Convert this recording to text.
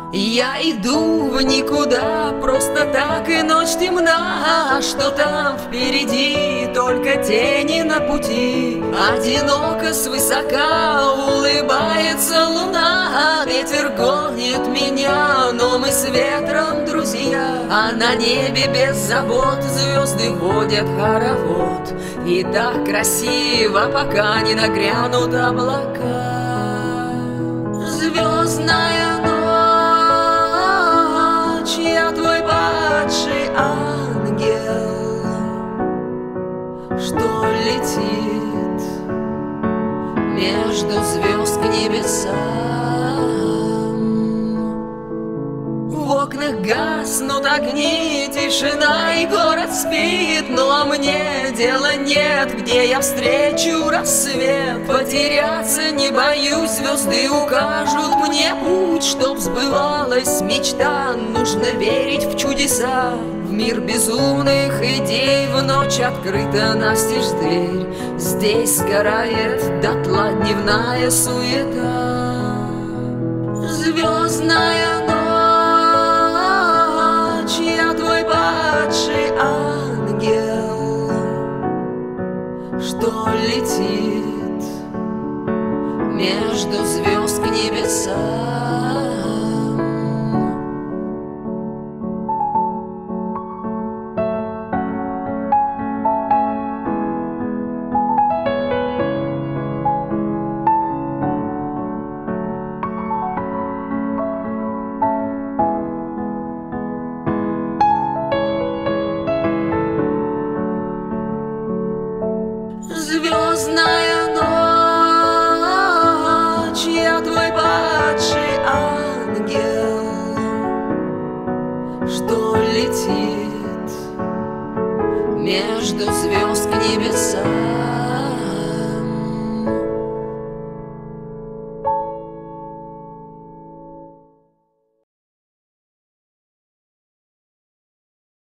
Я иду в никуда, просто так, и ночь темна. Что там впереди, только тени на пути. Одиноко свысока улыбается луна. Ветер гонит меня, но мы с ветром друзья. А на небе без забот звезды водят хоровод. И так красиво, пока не нагрянут облака. Звездная ночь, я твой падший ангел, что летит между звезд к небесам. В окнах гаснут огни, тишина, и город спит. Но мне дела нет, где я встречу рассвет. Потеряться не боюсь, звезды укажут мне путь. Чтоб сбывалась мечта, нужно верить в чудеса. В мир безумных идей в ночь открыта настежь дверь. Здесь сгорает дотла дневная суета. Звездная ночь, я твой падший ангел, что летит между звезд к небесам. Звездная ночь, я твой падший ангел, что летит между звезд к небесам.